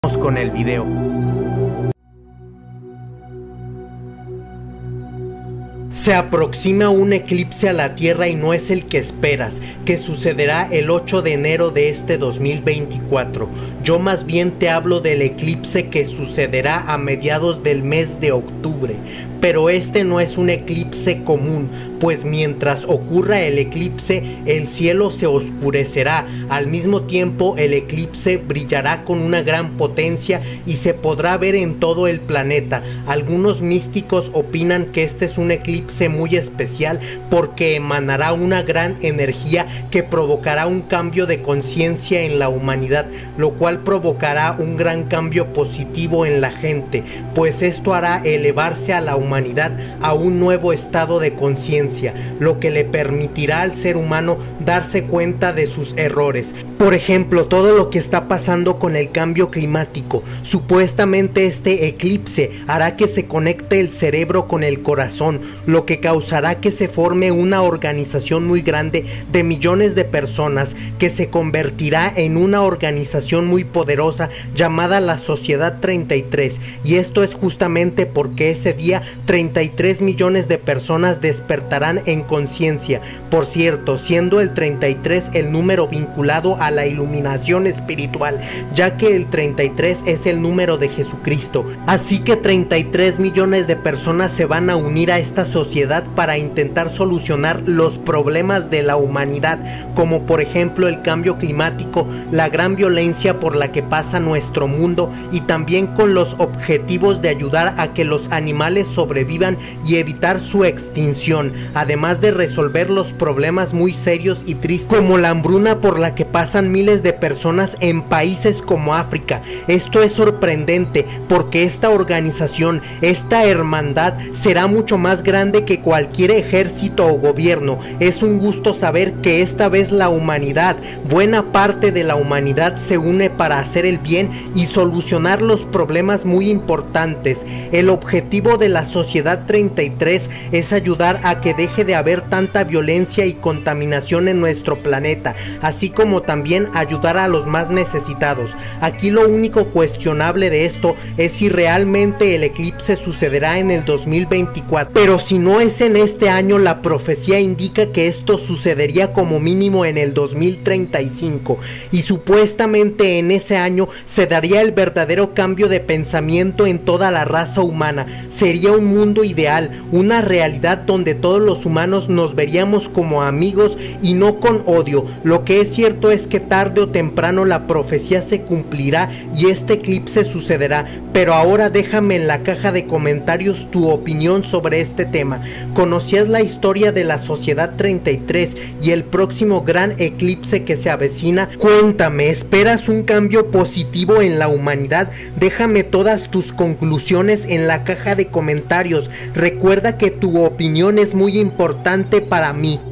Con el video. Se aproxima un eclipse a la Tierra y no es el que esperas, que sucederá el 8 de enero de este 2024. Yo más bien te hablo del eclipse que sucederá a mediados del mes de octubre. Pero este no es un eclipse común, pues mientras ocurra el eclipse, el cielo se oscurecerá. Al mismo tiempo, el eclipse brillará con una gran potencia y se podrá ver en todo el planeta. Algunos místicos opinan que este es un eclipse muy especial porque emanará una gran energía que provocará un cambio de conciencia en la humanidad, lo cual provocará un gran cambio positivo en la gente, pues esto hará elevarse a la humanidad a un nuevo estado de conciencia, lo que le permitirá al ser humano darse cuenta de sus errores. Por ejemplo, todo lo que está pasando con el cambio climático. Supuestamente este eclipse hará que se conecte el cerebro con el corazón, lo que causará que se forme una organización muy grande de millones de personas que se convertirá en una organización muy poderosa llamada la Sociedad 33, y esto es justamente porque ese día 33 millones de personas despertarán en conciencia. Por cierto, siendo el 33 el número vinculado a la iluminación espiritual, ya que el 33 es el número de Jesucristo. Así que 33 millones de personas se van a unir a esta sociedad para intentar solucionar los problemas de la humanidad, como por ejemplo el cambio climático, la gran violencia por la que pasa nuestro mundo, y también con los objetivos de ayudar a que los animales sobrevivan y evitar su extinción, además de resolver los problemas muy serios y tristes como la hambruna por la que pasan miles de personas en países como África. Esto es sorprendente porque esta organización, esta hermandad será mucho más grande que cualquier ejército o gobierno. Es un gusto saber que esta vez la humanidad, buena parte de la humanidad, se une para hacer el bien y solucionar los problemas muy importantes. El objetivo de la Sociedad 33 es ayudar a que deje de haber tanta violencia y contaminación en nuestro planeta, así como también ayudar a los más necesitados. Aquí lo único cuestionable de esto es si realmente el eclipse sucederá en el 2024, pero si no es en este año, la profecía indica que esto sucedería como mínimo en el 2035, y supuestamente en ese año se daría el verdadero cambio de pensamiento en toda la raza humana. Sería un mundo ideal, una realidad donde todos los humanos nos veríamos como amigos y no con odio. Lo que es cierto es que tarde o temprano la profecía se cumplirá y este eclipse sucederá. Pero ahora déjame en la caja de comentarios tu opinión sobre este tema. ¿Conocías la historia de la Sociedad 33 y el próximo gran eclipse que se avecina? Cuéntame, ¿esperas un cambio positivo en la humanidad? Déjame todas tus conclusiones en la caja de comentarios. Recuerda que tu opinión es muy importante para mí.